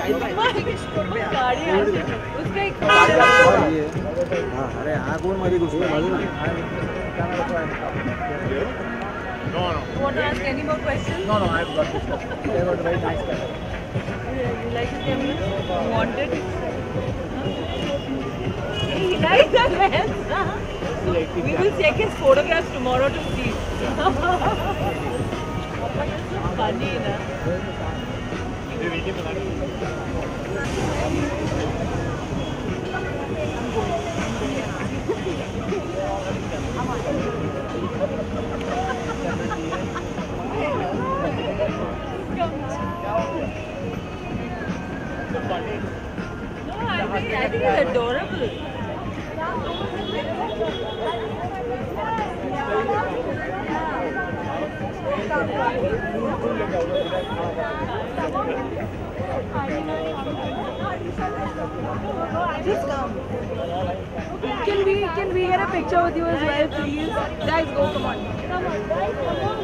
उसका एक अरे आगून मध्ये घुसलं बाजूला. No. Want to ask any more questions? No, I've got this. They were very nice guys. You like the camera? Wanted? He likes the lens. We will check his photographs tomorrow to see. Papa, you're so funny, na? No, I think it's adorable. Just come. Can we get a picture with you as well, please? Guys, go, come on. Come on, guys, come on.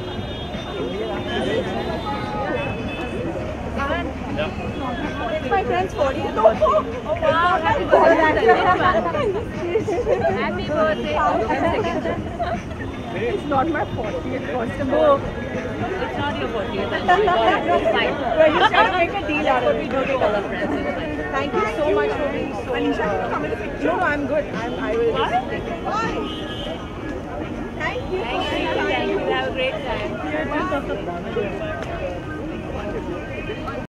It's my friend's 40th birthday. Oh wow, happy birthday. Happy birthday. It's not my 40th birthday. Oh, it's not your 40th. It's fine. We're just trying to make a deal out of it. We do take all our friends. Thank you so much for being so... Anisha, can you come in the picture? No, I'm good. I will just take it. Bye. Thank you. Thank you. Have a great time.